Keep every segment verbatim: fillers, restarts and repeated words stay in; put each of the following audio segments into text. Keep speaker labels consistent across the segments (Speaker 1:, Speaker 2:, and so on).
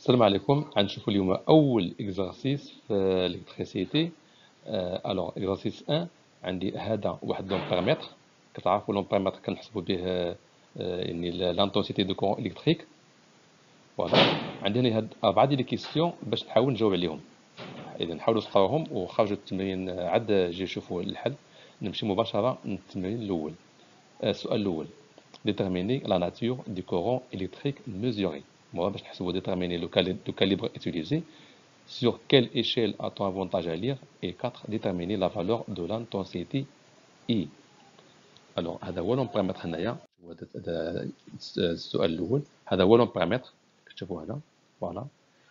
Speaker 1: السلام عليكم. غنشوفوا اليوم اول اكزرسيس في الكتريسيتي. الوغ اكزرسيس واحد عندي هذا واحد لومبيرمتر. كتعرفوا لومبيرمتر كنحسبوا به آه، يعني لانتونسيتي دو كورون الكتريك. فوالا عندي هنا هاد اربعه ديال لي كيسيون باش نحاول نجاوب عليهم. اذا نحاولوا تقراوهم وخرجوا التمرين عاد جي نشوفوا الحل. نمشي مباشره للتمرين الاول. السؤال الاول: déterminer la nature du courant électrique mesuré. Moi, je vais déterminer le, cali le calibre utilisé, sur quelle échelle a-t-on avantage à lire, et quatre, déterminer la valeur de l'intensité I. Alors, هذا هو لومبيرمتر هنايا. هذا السؤال الأول، هذا هو لومبيرمتر كتشوفوا هذا. فوالا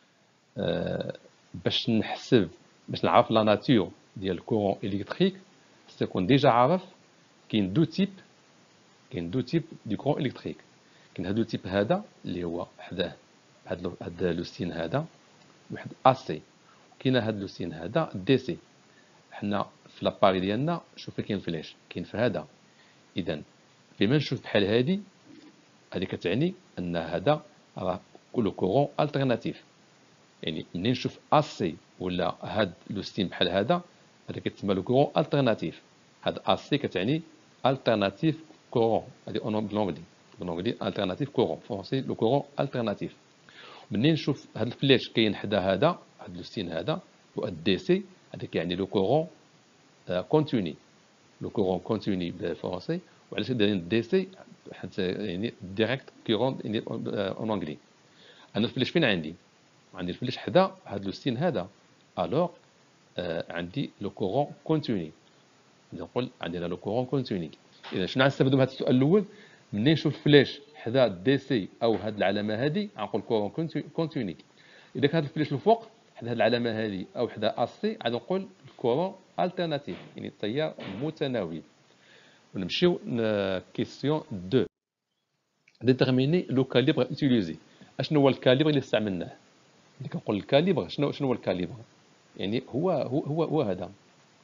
Speaker 1: أه باش نحسب باش نعرف لا ناتور ديال الكورون إلكتريك، خصني نكون ديجا عارف كاين دو تيب كاين دو تيب دو كورون الكتريك. كاين هادو تيب هذا اللي هو حداه هاد هاد لو سين هذا واحد اسي، كاين هاد لو سين هذا دي سي. حنا في لاباري ديالنا شوف كاين فلاش كاين في هذا. اذا فيما نشوف بحال هادي، هذه كتعني ان هذا راه كل كورون التيرناتيف. يعني منين نشوف اسي ولا هاد لو سين بحال هذا، هذا كتسمى لو كورون التيرناتيف. هاد اسي كتعني التيرناتيف كورون، هذه اون بلونغلي بلونغلي التيرناتيف كورون، فرونسي لو كورون التيرناتيف. منين نشوف هاد الفلاش كاين حدا هذا هاد لو سين هذا دي سي، هذا كيعني لو كورون كونتيني، لو كورون كونتيني بالفرنسي. وعلاش دايرين دي سي؟ حتى يعني ديريكت كورون اون انجلي. انا الفلاش فين عندي؟ عندي الفلاش حدا هاد لو سين هذا، الوغ آه عندي لو كورون كونتيني. نقول عندنا لو كورون كونتيني. اذا شنو غنستافدوا من هذا السؤال الاول؟ منين نشوف الفلاش حدا دي سي او هاد العلامه هذه غنقول كورون كونتيني. اذا كان هاد الفلاش الفوق حدا هاد العلامه هذه او حدا اسي غادي نقول كورون التيرناتيف، يعني التيار متناوي. ونمشيو كيسيون اثنين: ديتيرميني لو كاليبر اوتيليزي. اشنو هو الكاليبر اللي استعملناه؟ اللي كنقول الكاليبر شنو شنو هو الكاليبر؟ يعني هو هو هو, هو هذا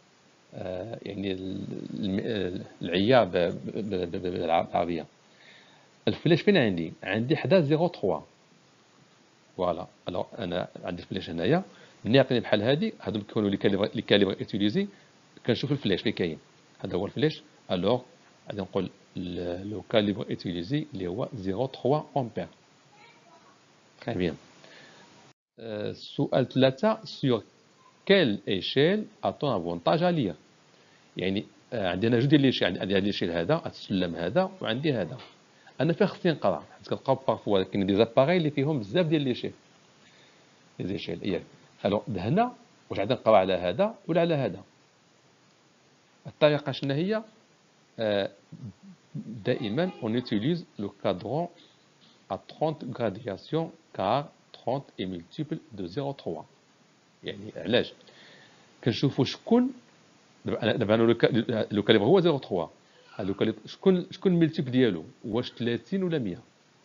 Speaker 1: آه يعني العيار بالعربيه. الفلاش فين عندي؟ عندي حدا صفر ثلاثة. فوالا الوغ انا عندي الفلاش هنايا، ملي عطيني بحال هادي هادو كيكونوا لي كاليبر لي كاليبر اوتيليزي. كنشوف الفلاش فين كاين، هذا هو الفلاش. الوغ غادي نقول لو كاليبر اوتيليزي اللي هو صفر ثلاثة امبير. تري بيان. السؤال ثلاثة: سور كيل ايشيل اتون افونتاج ا لير. يعني عندنا جوج ديال ليشيل، عندي هاد ليشيل هذا هاد السلم هذا وعندي هذا. انا فين خصني نقرا؟ حيت كنلقاو بارفوا كاين دي زاباري اللي فيهم بزاف ديال ليشيل لي زيشيل ياك. الوغ هنا واش غادي نقرا على هذا ولا على هذا؟ الطريقه شنو هي؟ آه دائما on utilise le cadran à trente gradations car trente est multiple de صفر فاصلة ثلاثة. يعني علاش؟ كنشوفوا شكون دابا انا لو كاليبر هو صفر فاصلة ثلاثة، لو كاليبر شكون شكون الملتيبل ديالو؟ واش ثلاثين ولا مية؟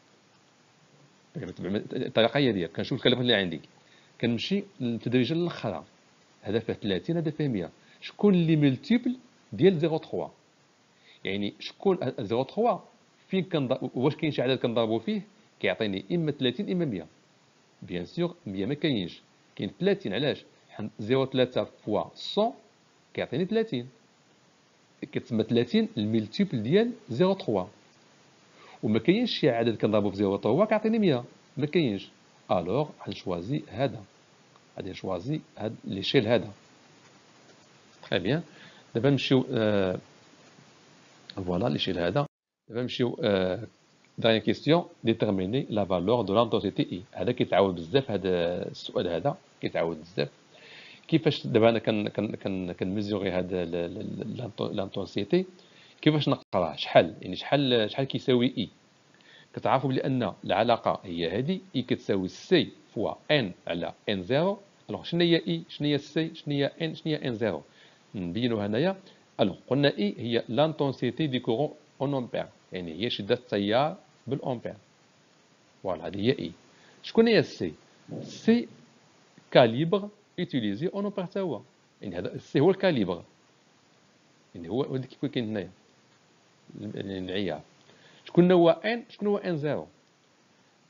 Speaker 1: الطريقه هي ديال كنشوف الكاليبر اللي عندي، كنمشي للتدريجه الاخرى، هذا فيه ثلاثين هذا فيه مية، شكون اللي ملتيبل ديال صفر فاصلة ثلاثة؟ يعني شكون صفر فاصلة ثلاثة فين كنضرب؟ واش كاين شي عدد كنضربو فيه كيعطيني اما ثلاثين اما مية؟ بيان سور مية ما كاينش، كاين ثلاثين. علاش؟ صفر فاصلة ثلاثة فوا مية كيعطيني ثلاثين، كتسمى ثلاثين الملتيبل ديال صفر فاصلة ثلاثة. وما كاينش شي عدد كنضربو في صفر فاصلة ثلاثة كيعطيني مية، ما كاينش. الوغ غنشوازي هذا، غادي نشوازي هاد ليشيل هذا. تري بيان. دابا نمشيو آه فوالا ليشيل هذا. دابا نمشيو آه دانيير كيستيون: ديتيرميني لا فالور دو لانتونسيتي اي. هذا كيتعاود بزاف، هذا السؤال هذا كيتعاود بزاف. كيفاش دابا انا كن كن كن كنميزوري هذا لانتونسيتي؟ كيفاش نقراه؟ شحال يعني شحال شحال كيساوي اي؟ كتعرفوا بلي ان العلاقه هي هذه، اي كتساوي سي فوا ان على ان صفر. الوغ شنو هي اي؟ شنو هي سي؟ شنو هي ان؟ شنو هي ان صفر؟ نبينوا هنايا. الوغ قلنا اي هي لانتونسيتي دي كورون اون امبير، يعني هي شده التيار بالامبير. فوالا هذه هي اي. شكون هي السي؟ سي كاليبر يوتيليزي اون امبير حتى هو، يعني هذا السي هو الكاليبر، يعني هو اللي كيكون كاين هنايا العيار. شكون هو ان؟ شكون هو ان صفر؟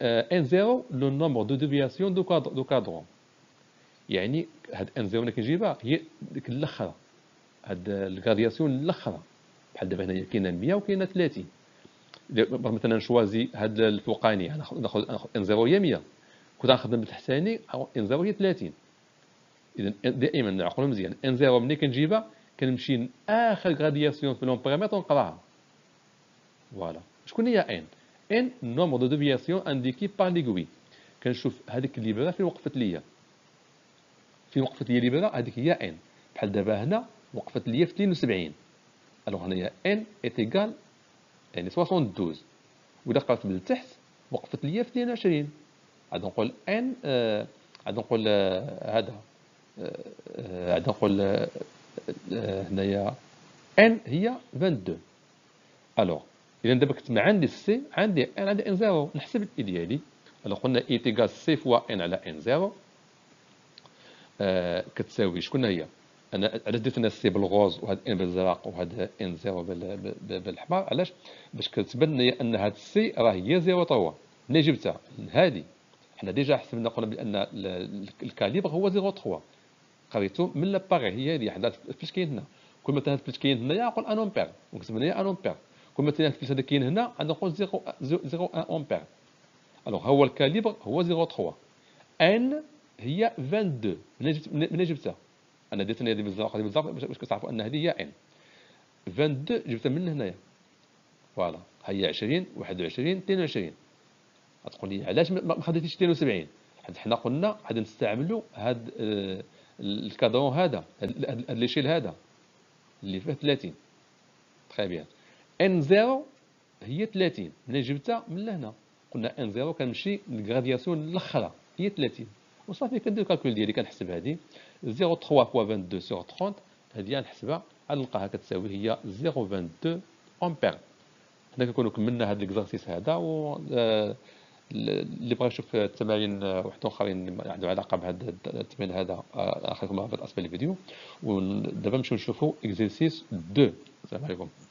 Speaker 1: ان زيرو لو نومبر دو ديفياسيون دو كادر دو كادرون. يعني هاد ان زيرو اللي كنجيبها هي ديك الاخرى، هاد الكادياسيون الاخرى. بحال دابا هنايا كاينه مية وكاينه ثلاثين. مثلا نشوازي هاد الفوقاني ناخذ ناخذ ان زيرو هي مية، كنت غنخدم التحتاني ان زيرو هي ثلاثين. اذا دائما نعقلوا مزيان، ان زيرو ملي كنجيبها كنمشي لاخر غادياسيون في لومبريمتر ونقراها. فوالا. شكون هي ان؟ ان نومبر دو ديفياسيون انديكي بار ليغوي. كنشوف هذيك الليبره فين وقفت ليا، فين وقفت ليا الليبره هذيك هي ان. بحال دابا هنا وقفت ليا في اثنين وسبعين. الوغ هنايا ان ايت ايكال يعني اثنين وستين. وإذا قرأت من التحت وقفت ليا في اثنين وعشرين. غادي نقول ان آه غادي نقول آه هذا آه غادي نقول آه هنايا ان هي اثنين وعشرين. الوغ اذا دابا كنت ما عندي السي، عندي ان عندي ان زيرو، نحسب الاي ديالي. الوغ قلنا اي تيكال سي فوا ان على ان زيرو آه كتساوي شكون هي؟ انا علاش درت انا السي بالغوز وهاد ان بالزرق وهاد ان زيرو بالاحمر؟ علاش؟ باش كتبان لي ان هاد السي راه هي زيرو طوا. ملي جبتها هادي حنا ديجا حسبنا قلنا بان الكاليبر هو زيرو ثلاثة، قريتو من لاباغي هي هادي. حنا فاش كاين هنا كل ما هاد البليت كاين هنايا نقول ان امبير ونكتب هنايا ان امبير. كل ما هاد البليت هذا كاين هنا غادي نقول زيرو زيرو واحد امبير. الوغ هو الكاليبر هو زيرو ثلاثة. ان هي اثنين وعشرين. منين جبت منين جبتها؟ انا درت هذه بالزرق هذه بالزرق باش كتعرفوا ان هذه هي ان. اثنين وعشرين جبتها من هنايا. فوالا هي عشرين واحد وعشرين اثنين وعشرين. غتقول لي علاش ما خديتيش اثنين وسبعين؟ حيت حنا قلنا غادي نستعملوا هاد الكادرون هذا، هاد ليشيل هذا اللي فيه ثلاثين. تري بيان. ان زيرو هي ثلاثين. منين جبتها؟ من لهنا. قلنا ان زيرو كنمشي للغرادياسيون الاخرى هي ثلاثين وصافي. كندير الكالكول ديالي كنحسب هذه زيرو ثلاثة فوا اثنين وعشرين سور ثلاثين. هذه غنحسبها غنلقاها كتساوي هي زيرو اثنين وعشرين امبير. حنا كنكونوا كملنا هذا ليكزارسيس هذا، و اللي بغى يشوف التمارين واحد اخرين عندهم علاقه بهذا التمرين هذا اخركم في اسفل الفيديو. ودابا نمشيو نشوفوا اكزرسيس اثنين. السلام عليكم.